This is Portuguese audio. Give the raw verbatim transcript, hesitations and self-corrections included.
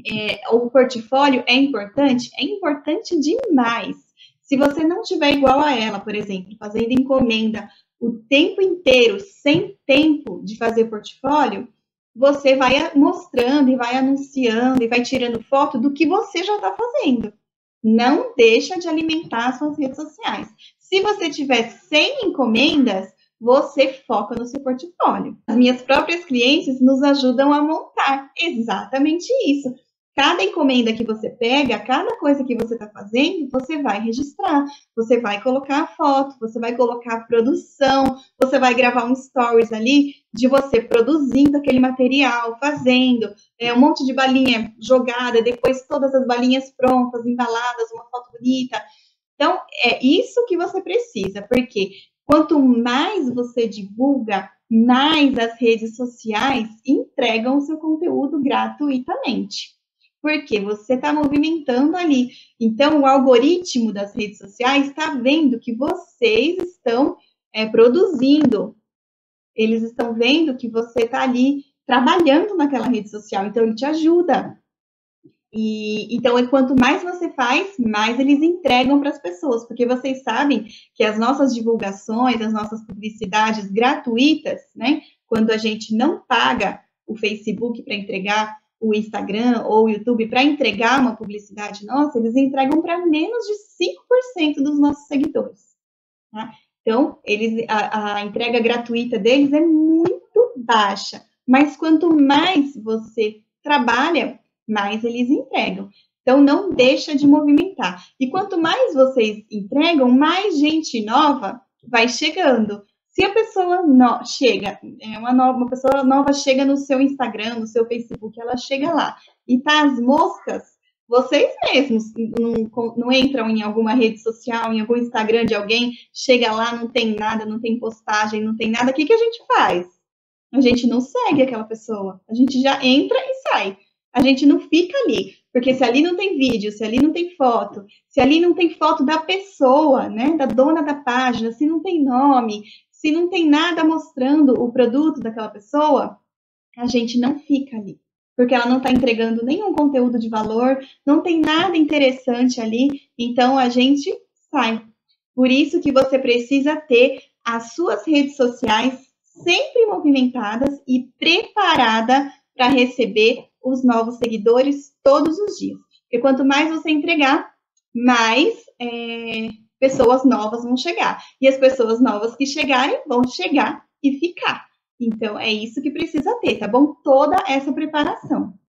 É, o portfólio é importante? É importante demais. Se você não tiver igual a ela, por exemplo, fazendo encomenda o tempo inteiro, sem tempo de fazer portfólio, você vai mostrando e vai anunciando e vai tirando foto do que você já está fazendo. Não deixa de alimentar suas redes sociais. Se você tiver cem encomendas, você foca no seu portfólio. As minhas próprias clientes nos ajudam a montar exatamente isso. Cada encomenda que você pega, cada coisa que você está fazendo, você vai registrar, você vai colocar a foto, você vai colocar a produção, você vai gravar um stories ali de você produzindo aquele material, fazendo é, um monte de balinha jogada, depois todas as balinhas prontas, embaladas, uma foto bonita. Então, é isso que você precisa, porque quanto mais você divulga, mais as redes sociais entregam o seu conteúdo gratuitamente. Porque você está movimentando ali. Então, o algoritmo das redes sociais está vendo que vocês estão é, produzindo. Eles estão vendo que você está ali trabalhando naquela rede social. Então, ele te ajuda. E, então, quanto mais você faz, mais eles entregam para as pessoas. Porque vocês sabem que as nossas divulgações, as nossas publicidades gratuitas, né? Quando a gente não paga o Facebook para entregar o Instagram ou o YouTube para entregar uma publicidade nossa, eles entregam para menos de cinco por cento dos nossos seguidores. Tá? Então, eles, a, a entrega gratuita deles é muito baixa, mas quanto mais você trabalha, mais eles entregam. Então, não deixa de movimentar. E quanto mais vocês entregam, mais gente nova vai chegando. Se a pessoa no, chega, é uma, nova, uma pessoa nova chega no seu Instagram, no seu Facebook, ela chega lá e tá as moscas, vocês mesmos não, não entram em alguma rede social, em algum Instagram de alguém, chega lá, não tem nada, não tem postagem, não tem nada, o que, que a gente faz? A gente não segue aquela pessoa, a gente já entra e sai. A gente não fica ali, porque se ali não tem vídeo, se ali não tem foto, se ali não tem foto da pessoa, né, da dona da página, se não tem nome, se não tem nada mostrando o produto daquela pessoa, a gente não fica ali, porque ela não está entregando nenhum conteúdo de valor, não tem nada interessante ali, então a gente sai. Por isso que você precisa ter as suas redes sociais sempre movimentadas e preparada para receber os novos seguidores todos os dias. Porque quanto mais você entregar, mais é, pessoas novas vão chegar. E as pessoas novas que chegarem vão chegar e ficar. Então, é isso que precisa ter, tá bom? Toda essa preparação.